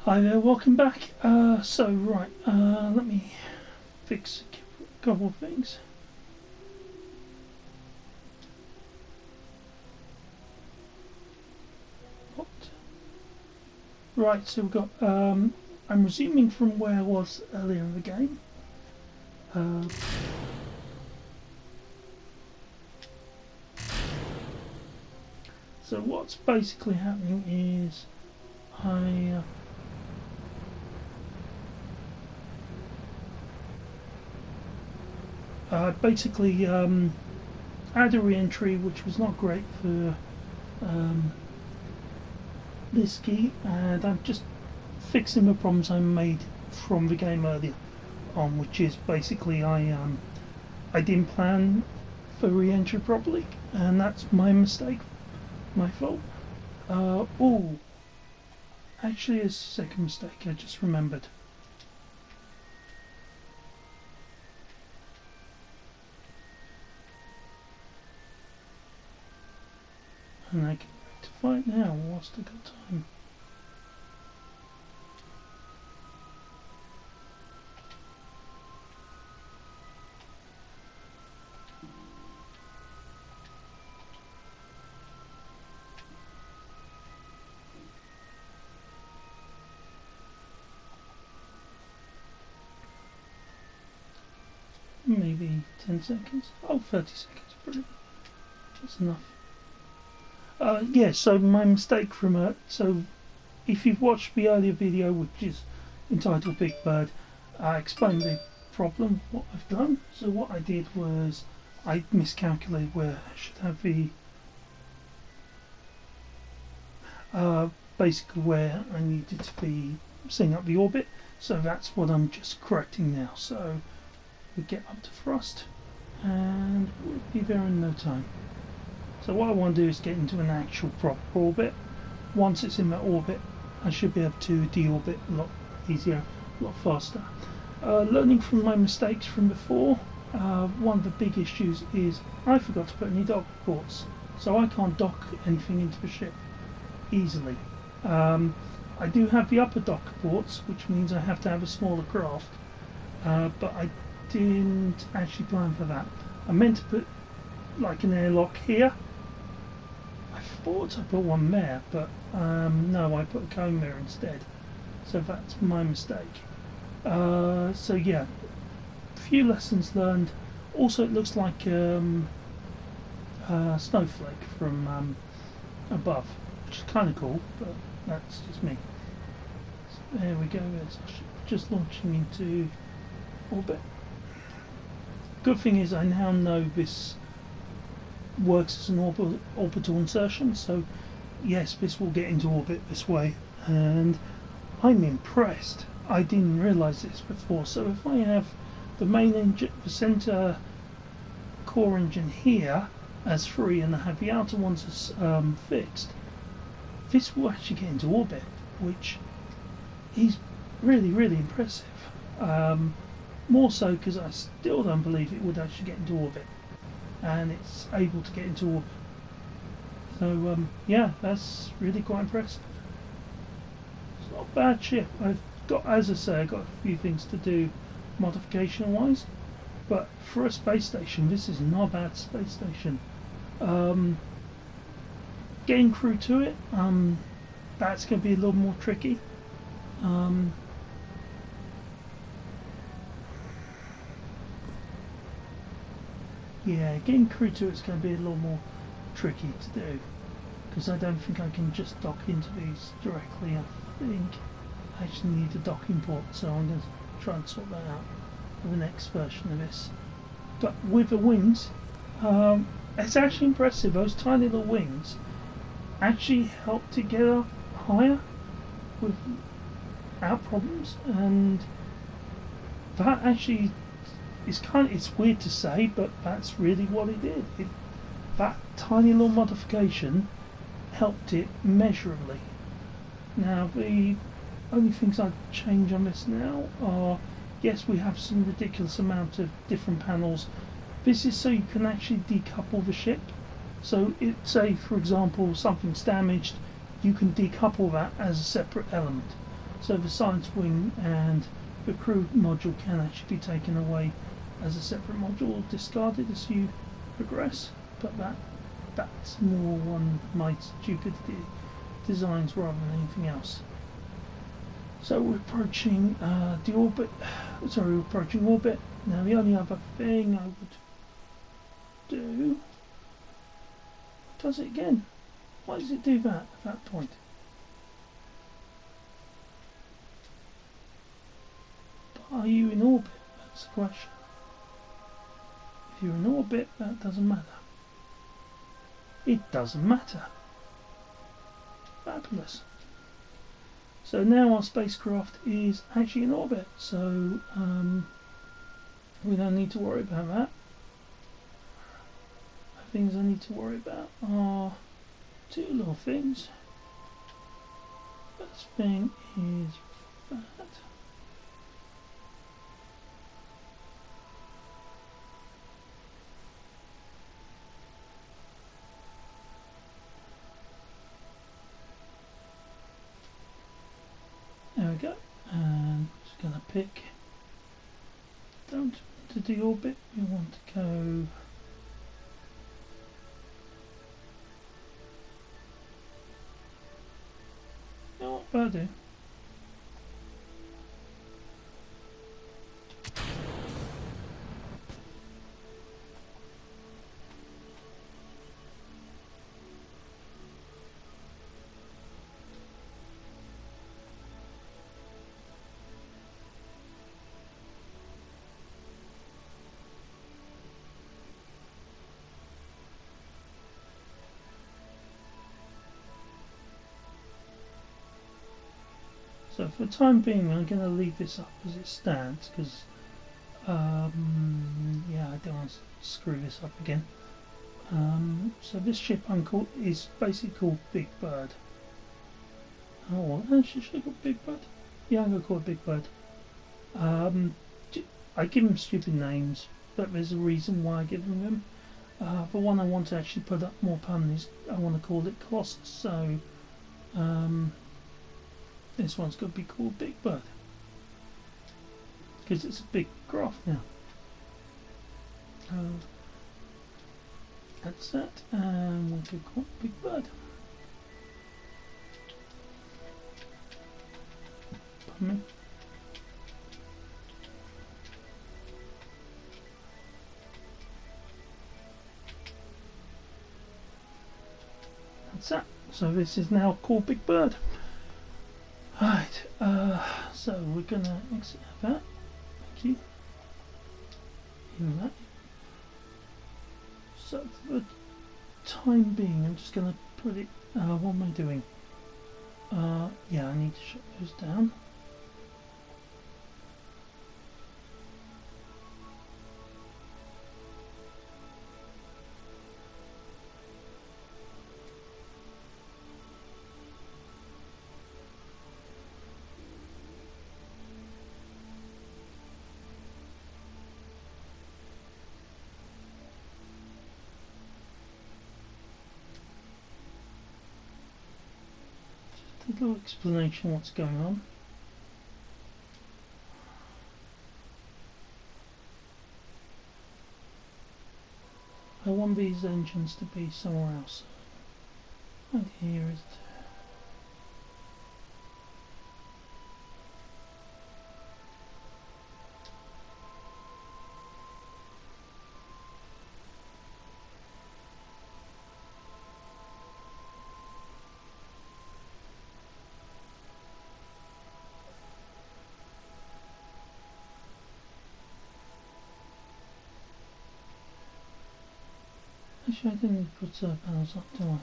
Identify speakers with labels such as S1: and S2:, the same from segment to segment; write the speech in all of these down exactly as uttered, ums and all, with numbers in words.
S1: Hi there, welcome back. Uh, so, right, uh, let me fix a couple of things. What? Right, so we've got, um, I'm resuming from where I was earlier in the game. Uh, so what's basically happening is I... Uh, Uh, basically um, had a re-entry which was not great for um, this key, and I'm just fixing the problems I made from the game earlier on, which is basically I um, I didn't plan for re-entry properly, and that's my mistake, my fault. Uh, oh, actually a second mistake I just remembered. And I can rectify it now whilst I got time. Maybe ten seconds. Oh, thirty seconds, brilliant. That's enough. Uh, yeah, so my mistake from uh, so if you've watched the earlier video, which is entitled Big Bird, I explained the problem, what I've done. So what I did was I miscalculated where I should have the uh, basically where I needed to be setting up the orbit. So that's what I'm just correcting now. So we get up to thrust and we'll be there in no time. So what I want to do is get into an actual proper orbit. Once it's in that orbit, I should be able to deorbit a lot easier, a lot faster. Uh, learning from my mistakes from before, uh, one of the big issues is I forgot to put any dock ports, so I can't dock anything into the ship easily. Um, I do have the upper dock ports, which means I have to have a smaller craft, uh, but I didn't actually plan for that. I meant to put like an airlock here. I thought I put one there, but um, no, I put a cone there instead. So that's my mistake. Uh, so yeah, a few lessons learned. Also, it looks like um, a snowflake from um, above, which is kind of cool, but that's just me. So there we go. There's our ship just launching into orbit. Good thing is I now know this works as an orb orbital insertion, so yes, this will get into orbit this way, and I'm impressed. I didn't realise this before. So if I have the main engine, the centre core engine here as free, and I have the outer ones as um, fixed, this will actually get into orbit, which is really, really impressive. Um, more so because I still don't believe it would actually get into orbit, and it's able to get into orbit. So um, yeah, that's really quite impressive. It's not a bad ship. I've got, as I say, I've got a few things to do modification wise, but for a space station, this is not a bad space station. Um, getting crew to it, um, that's going to be a little more tricky. Um, yeah, getting crew to it's going to be a little more tricky to do, because I don't think I can just dock into these directly. I think I actually need a docking port, so I'm going to try and sort that out for the next version of this. But with the wings, um, it's actually impressive. Those tiny little wings actually help to get up higher without problems, and that actually is kind of, it's weird to say, but that's really what it did. It, that tiny little modification helped it measurably. Now the only things I'd change on this now are, yes, we have some ridiculous amount of different panels. This is so you can actually decouple the ship. So it, say for example something's damaged, you can decouple that as a separate element. So the science wing and the crew module can actually be taken away as a separate module, discarded as you progress, but that that's more on my stupid de designs rather than anything else. So we're approaching uh, the orbit, sorry, we're approaching orbit. Now the only other thing I would do, does it again? Why does it do that at that point? Are you in orbit? That's the question. If you're in orbit, that doesn't matter. It doesn't matter. Fabulous. So now our spacecraft is actually in orbit, so um, we don't need to worry about that. The things I need to worry about are two little things. First thing is that. There we go, and just going to pick, don't want to do orbit, we want to go oh, that'll do. So for the time being, I'm going to leave this up as it stands because, um, yeah, I don't want to screw this up again. Um, so this ship I'm called, is basically called Big Bird. Oh, actually, should I call it Big Bird? Yeah, I'm going to call it Big Bird. Um, I give them stupid names, but there's a reason why I give them them. Uh, the one I want to actually put up more permanent is I want to call it Colossus. So, um, this one's going to be called Big Bird because it's a big craft now. Uh, that's that, and we'll go call it Big Bird. Pardon me. That's that. So this is now called Big Bird. Right, uh, so we're gonna exit that. Thank you. Even that. So for the time being, I'm just gonna put it. Uh, what am I doing? Uh, yeah, I need to shut those down. A little explanation of what's going on. I want these engines to be somewhere else. Right here is it. Actually, I didn't need to put solar panels up, do I?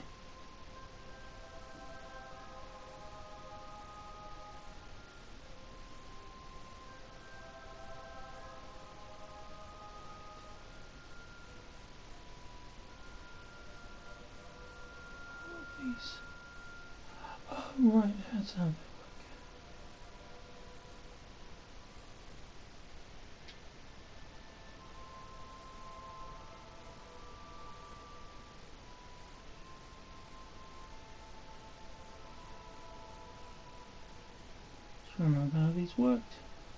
S1: These. Oh, right, that's how they work. I don't know how these worked.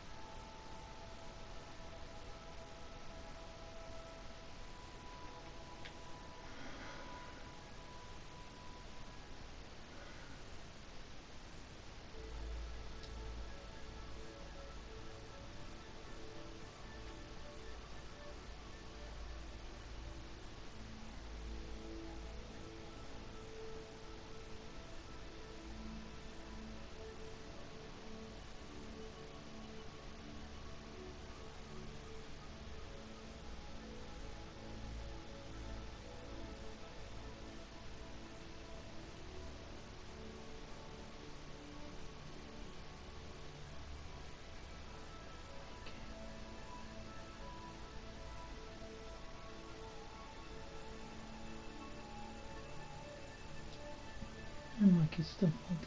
S1: And my kid's still plugged in.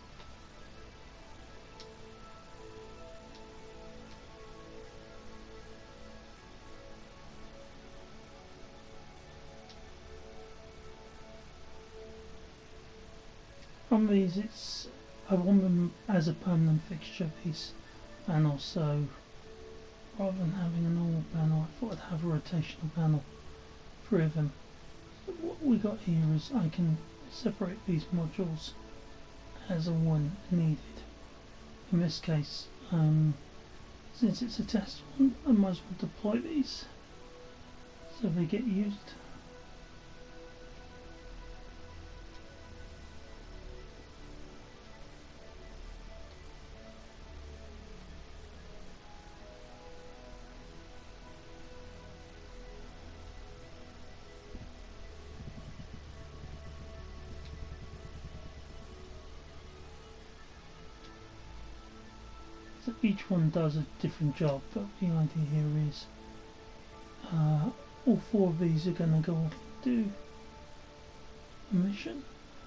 S1: On these, it's I want them as a permanent fixture piece, and also rather than having a normal panel, I thought I'd have a rotational panel, three of them. So what we got here is I can separate these modules as and when needed. In this case, um, since it's a test one, I might as well deploy these so they get used. So each one does a different job, but the idea here is uh, all four of these are going to go off and do a mission.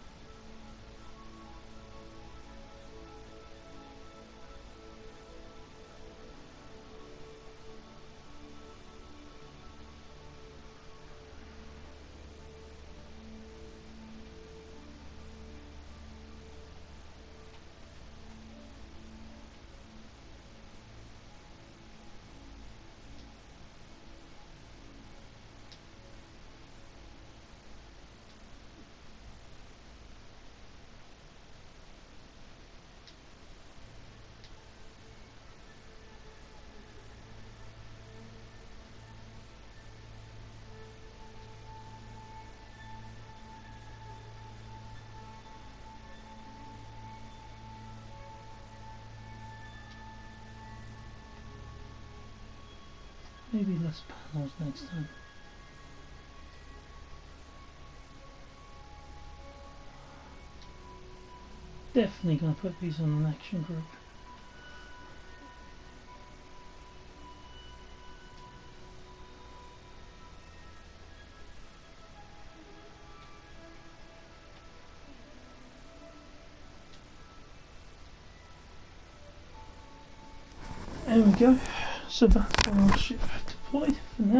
S1: Maybe less panels next time. Definitely going to put these on an action group. There we go. So that's our ship deployed for now.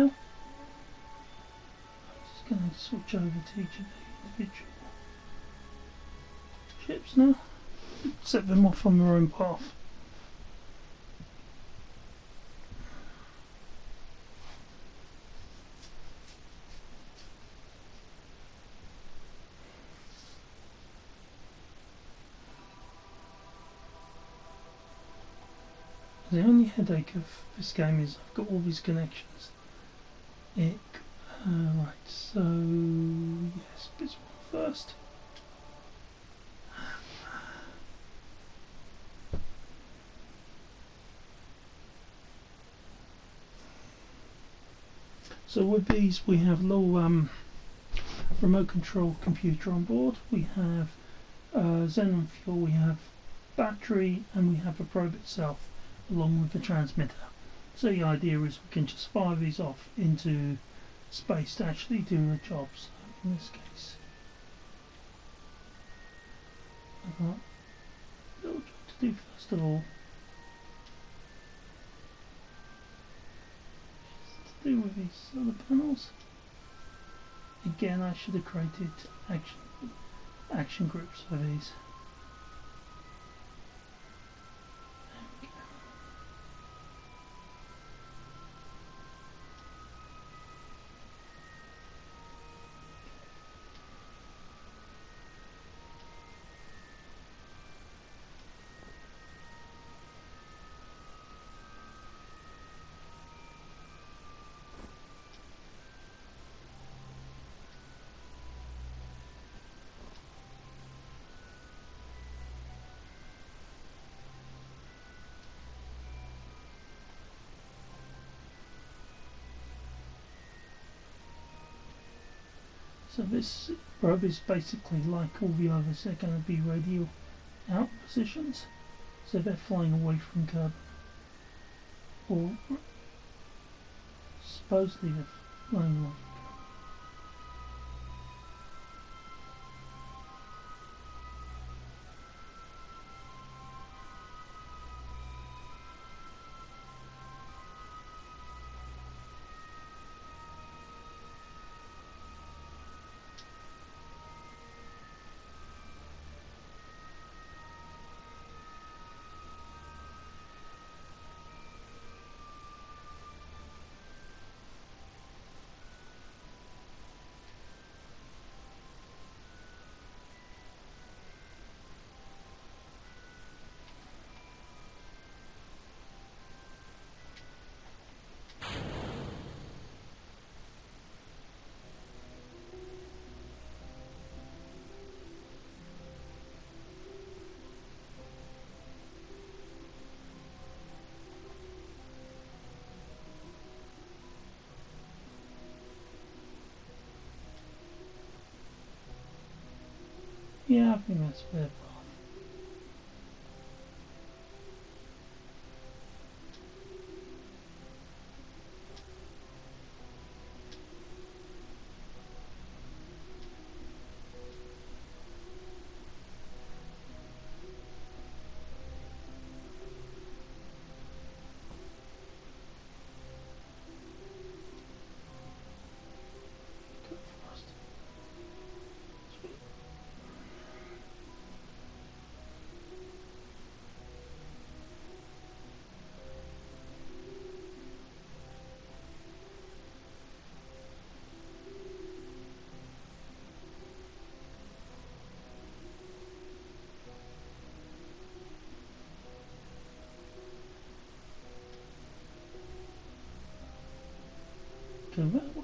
S1: I'm just going to switch over to each of the individual ships now. Set them off on their own path. The only headache of this game is I've got all these connections. It, uh, right, so yes, this one first. So with these we have little um, remote control computer on board, we have uh, xenon fuel, we have battery, and we have the probe itself along with the transmitter. So the idea is we can just fire these off into space to actually do the job. So in this case I've got a little job to do first of all. To do with these other panels. Again, I should have created action action groups for these. So this probe is basically like all the others, they're going to be radial out positions, so they're flying away from Kerbin. Or supposedly they're flying away. Yeah, I think that's their path. Go fast. Sweet. Go that way.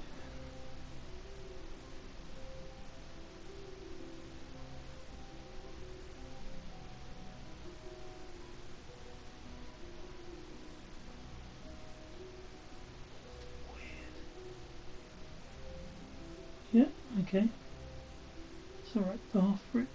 S1: Yeah, okay. It's the right path for it.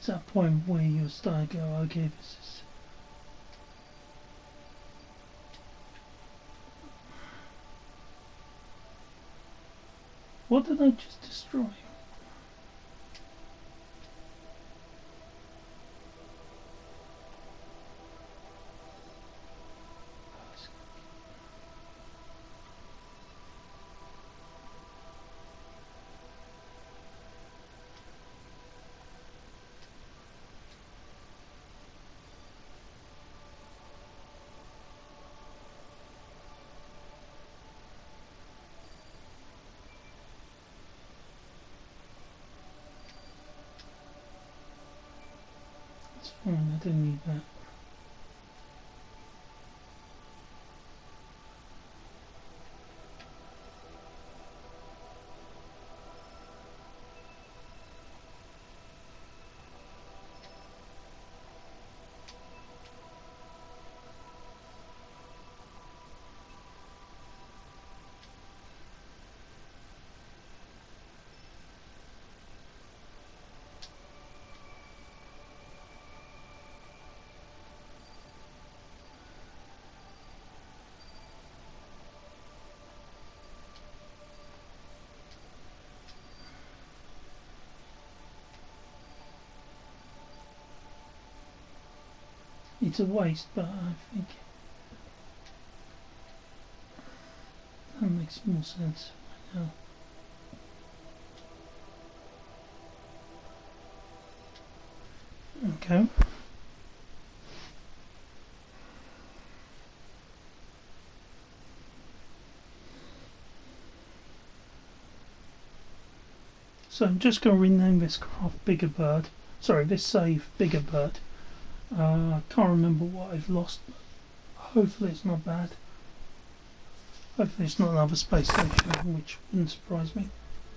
S1: to that point where you're starting to go, okay, this is... What did I just destroy? It's fine, I don't need that. It's a waste, but I think that makes more sense right now. Okay. So I'm just going to rename this craft Bigger Bird. Sorry, this save Bigger Bird. Uh, I can't remember what I've lost, but hopefully it's not bad. Hopefully it's not another space station, which wouldn't surprise me.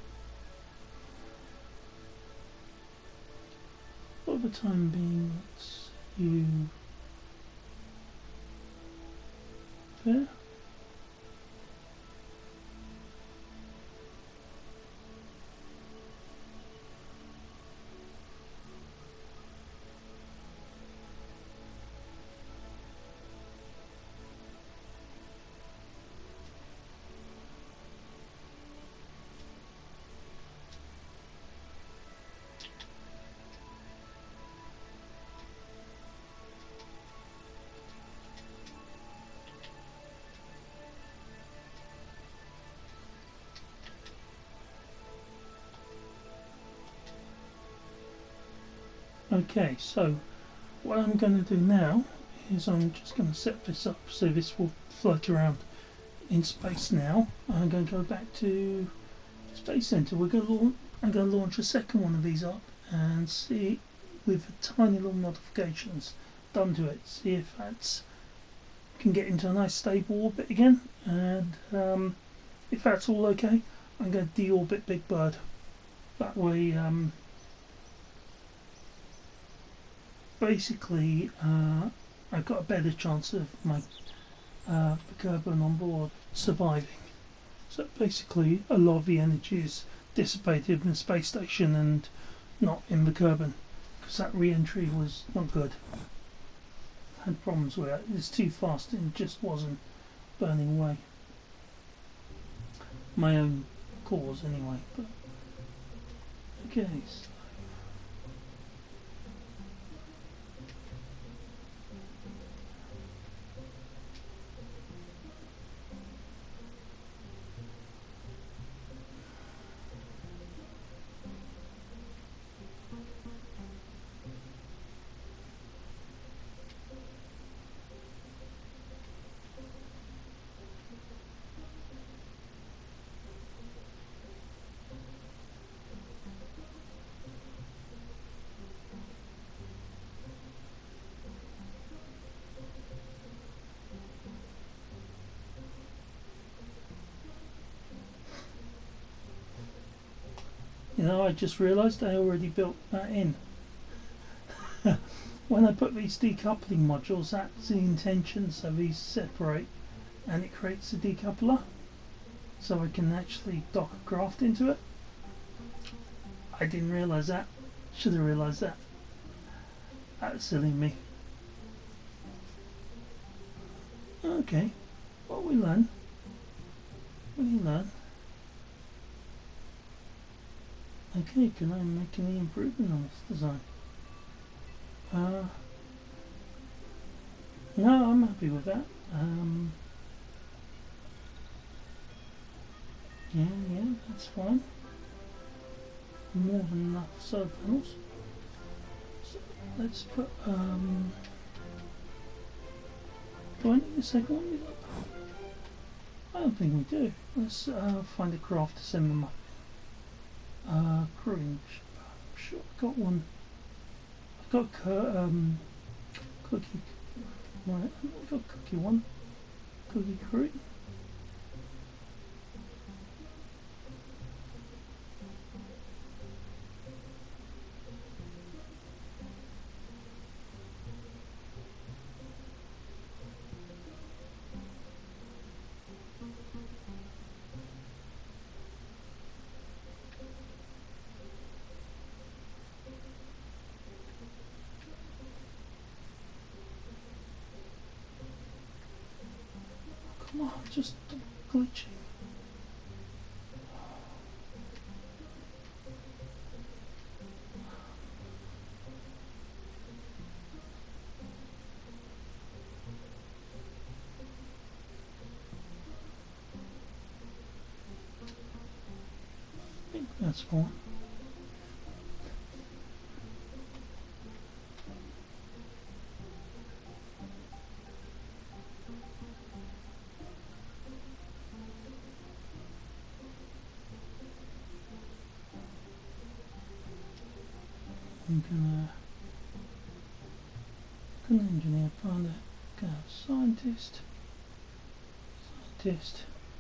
S1: For the time being, let's you there. Okay, so what I'm going to do now is I'm just going to set this up so this will float around in space now. I'm going to go back to Space Center. We're going to launch, I'm going to launch a second one of these up and see with tiny little modifications done to it. See if that's can get into a nice stable orbit again, and um, if that's all okay, I'm going to deorbit Big Bird. That way. Um, Basically, uh, I've got a better chance of my uh, Kerbin on board surviving. So basically, a lot of the energy is dissipated in the space station and not in the Kerbin, because that re-entry was not good. I had problems with it. It was too fast and it just wasn't burning away. My own cause, anyway. But okay. So you know, I just realised I already built that in. When I put these decoupling modules, that's the intention, so these separate and it creates a decoupler, so I can actually dock a craft into it. I didn't realise that. Should have realised that. That's silly me. Okay, what we learn? What do you learn? Okay, can I make any improvement on this design? Uh, no, I'm happy with that. Um, yeah, yeah, that's fine. More than enough solar panels. So let's put, um, do I need a second one? I don't think we do. Let's uh, find a craft to send them up. Uh, crewing. I'm sure I got one. I got a um, cookie. Right, I got cookie one. Cookie crewing. Come on, just glitching. I think that's fine. I'm gonna, gonna engineer pilot, go scientist, scientist,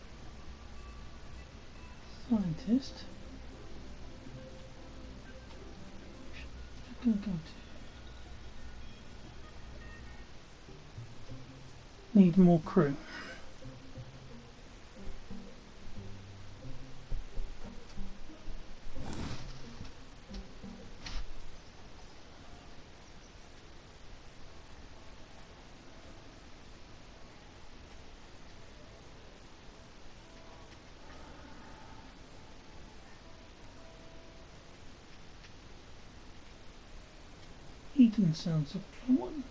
S1: scientist. Gonna go to need more crew. Eating sounds like one.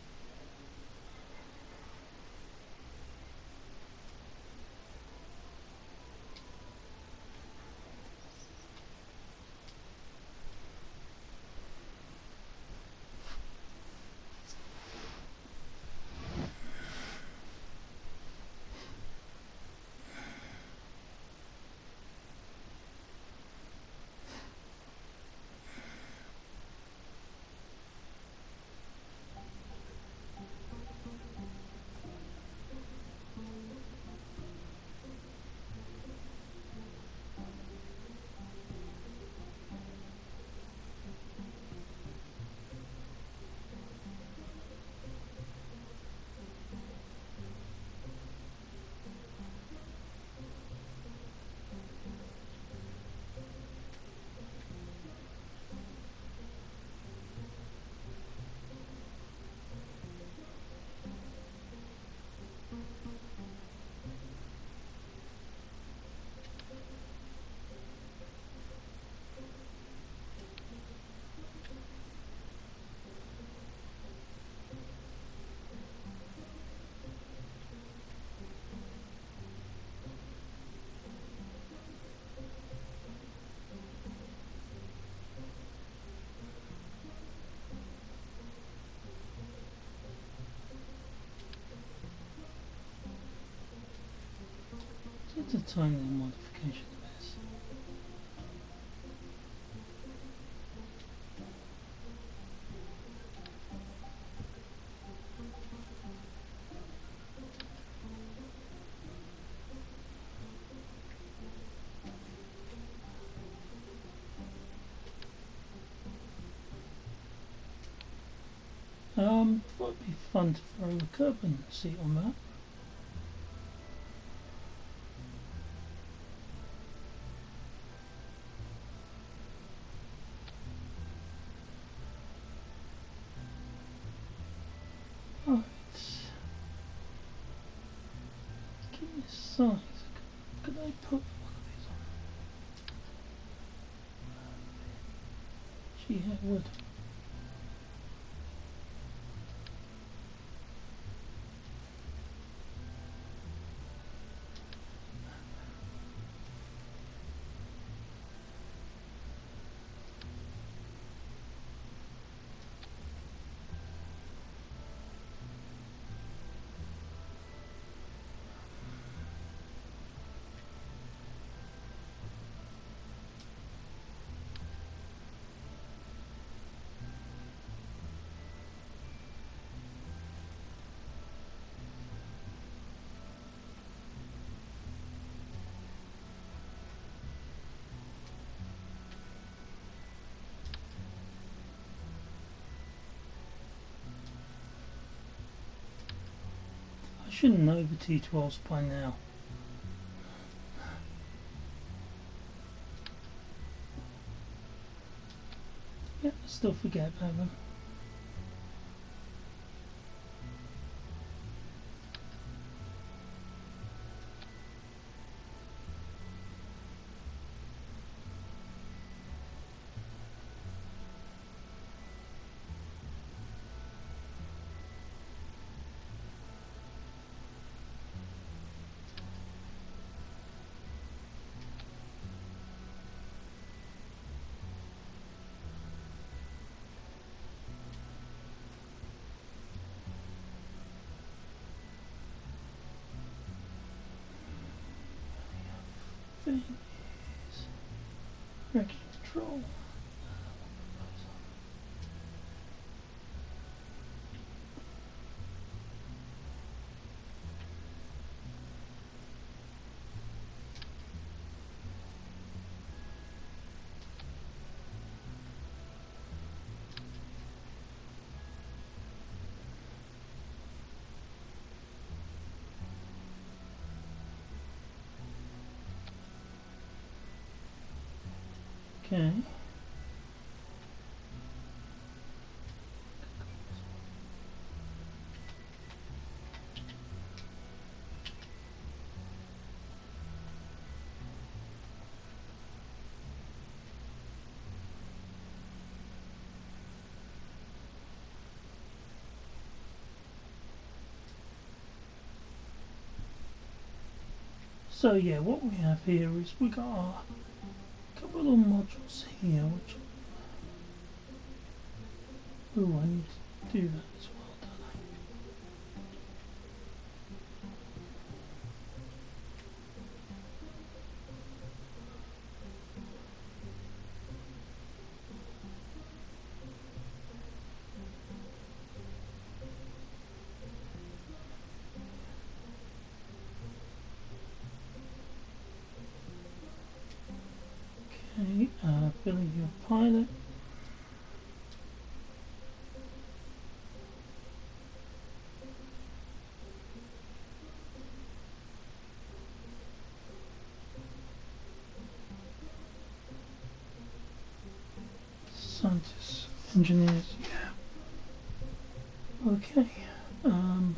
S1: It's a tiny modification of this. Um, thought it'd be fun to throw a Kerbin seat on that. size. Could I put one of these on? Gee, it would. I should know the T twelves by now. Yep, I still forget about them. Thing is direction control. Okay. So yeah, what we have here is we got our couple of modules here, which oh, I need to do that as well, don't I? Okay, uh, ability of pilot. Scientists, engineers, yeah. Okay. Um,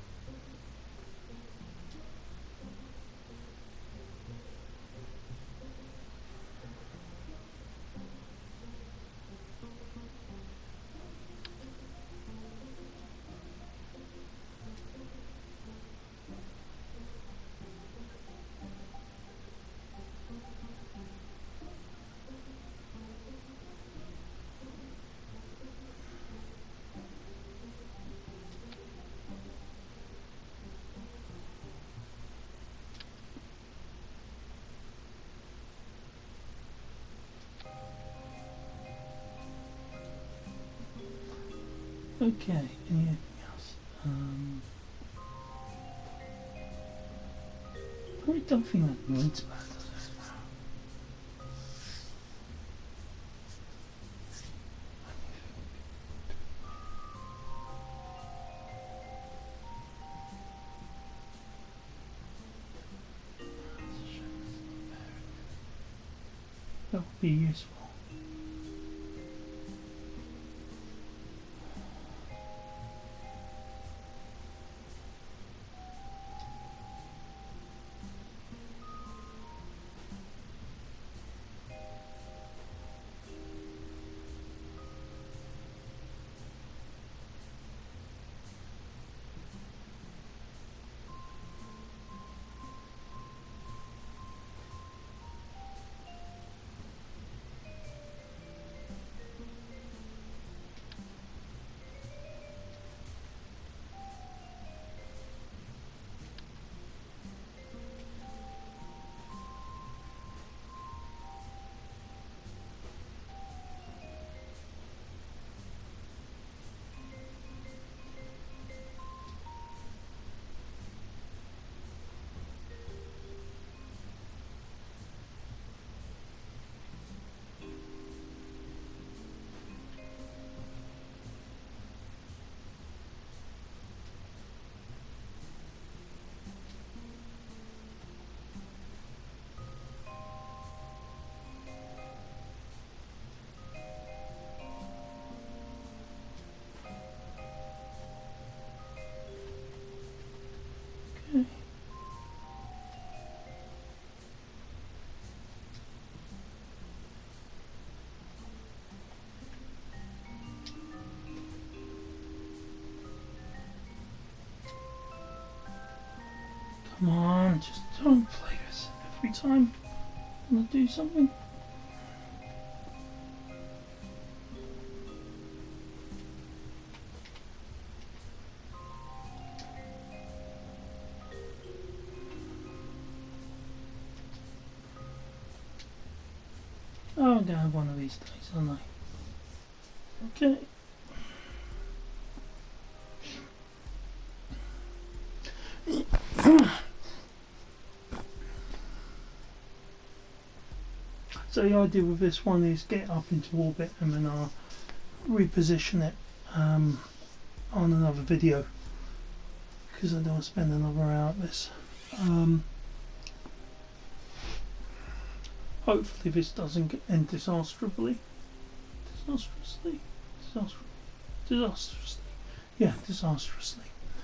S1: okay, anything else? Um, I don't think that needs that, does it? That would be useful. Come on, just don't play this every time I want to do something. Oh, I'm gonna have one of these days, aren't I? Okay. So the idea with this one is get up into orbit and then I'll reposition it um, on another video because I don't want to spend another hour at this. Um, hopefully this doesn't end disastrously. Disastrously? Disastrously? Disastrously. Yeah, disastrously.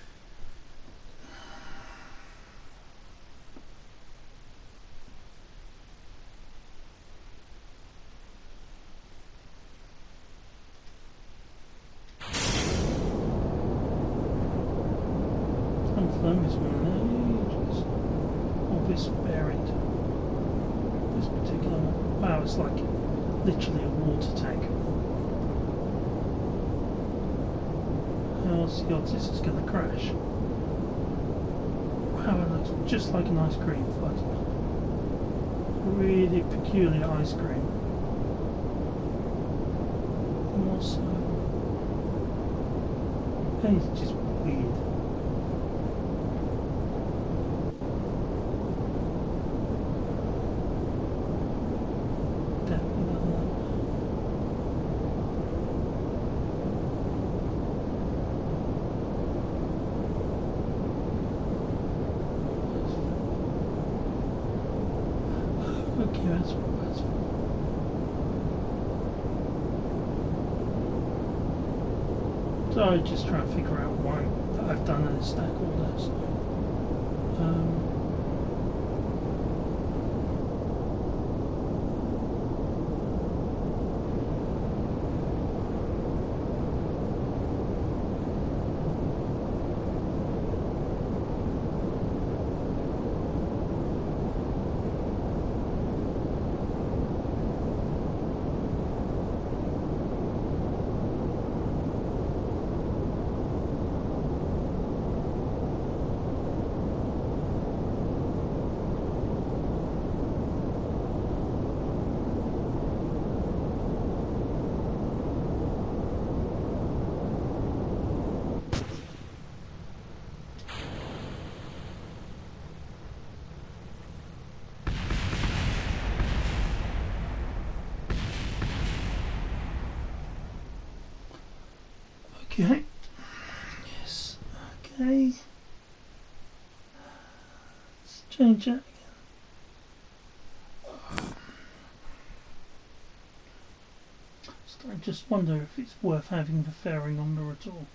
S1: I've flown this one in ages. Or this bearing. This particular one. Wow, it's like literally a water tank. How's the odds this is going to crash? Wow, it looks just like an ice cream, but really peculiar ice cream. More so. And it's just weird. Definitely not that. Okay, that's that's so I just try to figure out why that I've done in a stack order. So, um, okay. Yes. Okay. Let's change that again. So I just wonder if it's worth having the fairing on there at all.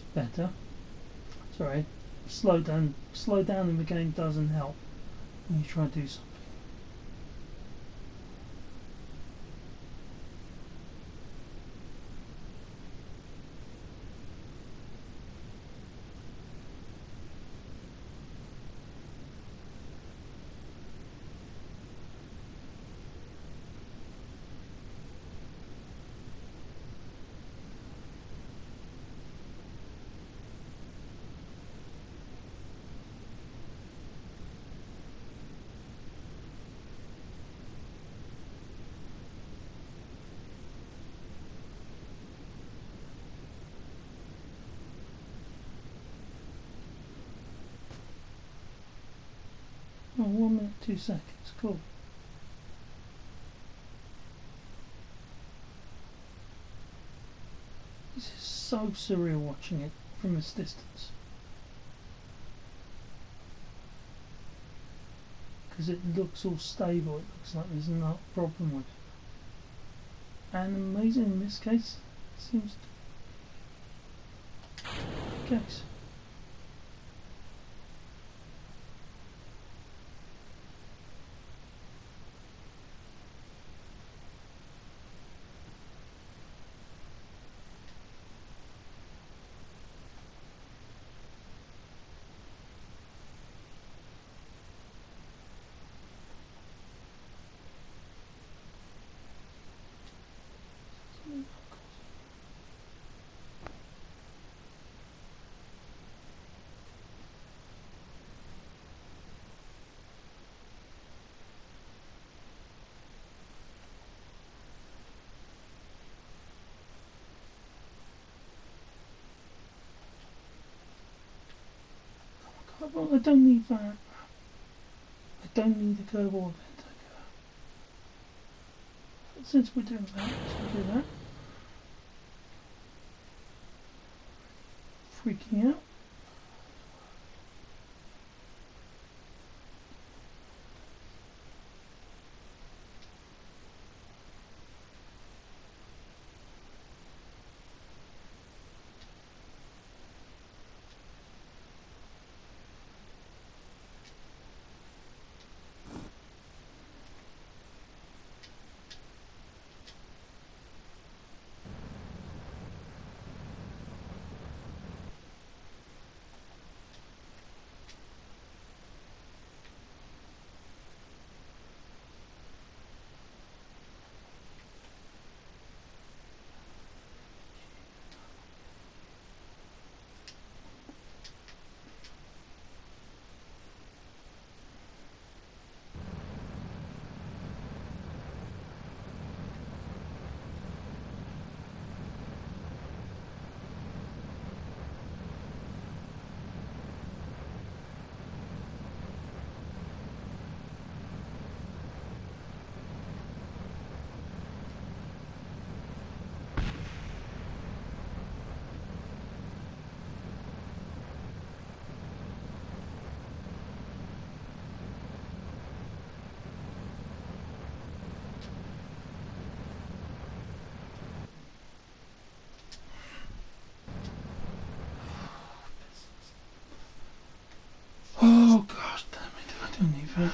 S1: better. Sorry, slow down. Slow down in the game doesn't help when you try to do something. Oh, one minute, two seconds. Cool. This is so surreal watching it from this distance. Because it looks all stable, it looks like there's no problem with it. And amazing in this case, it seems to be the case. Well, I don't need that. I don't need the curve or vent. Since we're doing that, let's do that. Freaking out. Oh gosh, damn it, I don't need that.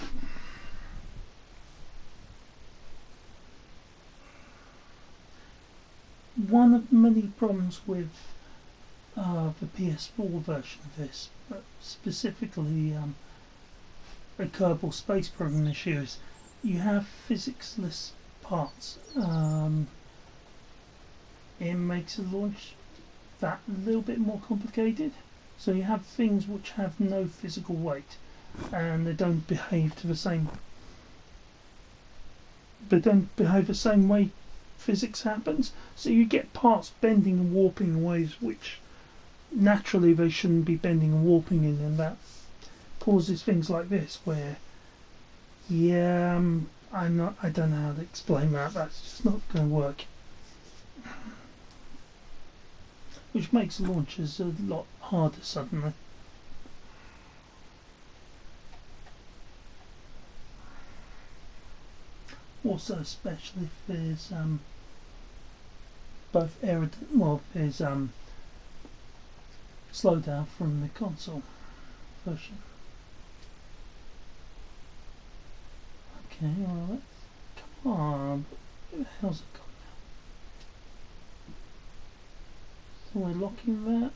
S1: One of many problems with uh, the P S four version of this, but specifically um, a Kerbal Space Program issue, is you have physics-less parts. Um, it makes the launch that a little bit more complicated. So you have things which have no physical weight, and they don't behave to the same. They don't behave the same way physics happens. So you get parts bending and warping in ways which naturally they shouldn't be bending and warping in, and that causes things like this, where yeah, um, I'm not. I don't know how to explain that. That's just not going to work. Which makes launches a lot harder suddenly. Also, especially if there's um, both aerodynamic, well, there's um, slowdown from the console version. Okay, well, let's, come on, where the hell's it gone now? So we're locking that.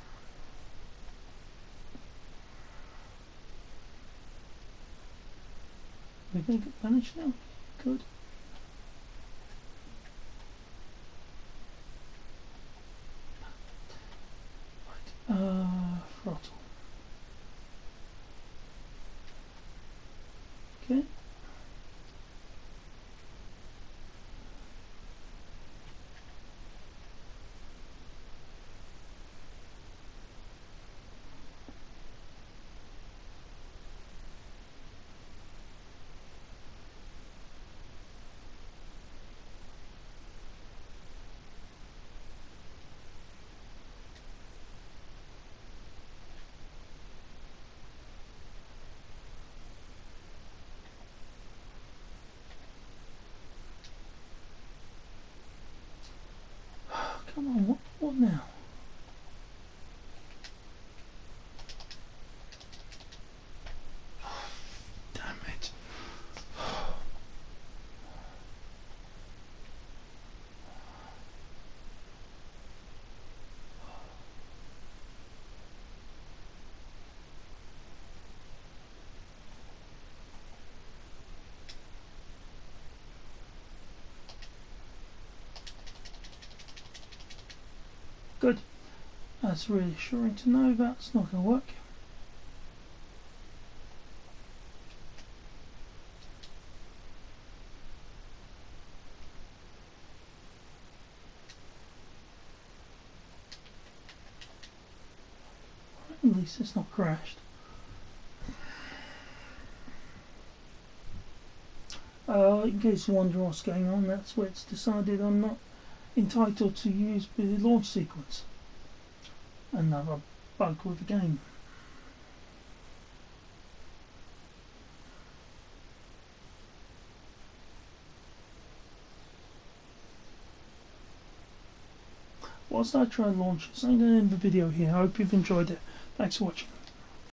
S1: We're going to get vanished now? Good. Right, uh, throttle. Okay. Come on, what, what now? Damn it. Good. That's reassuring to know that's not going to work. At least it's not crashed. Uh, in case you wonder what's going on, that's where it's decided I'm not entitled to use the launch sequence. Another bug with the game. Whilst I try and launch this, I'm going to end the video here. I hope you've enjoyed it. Thanks for watching.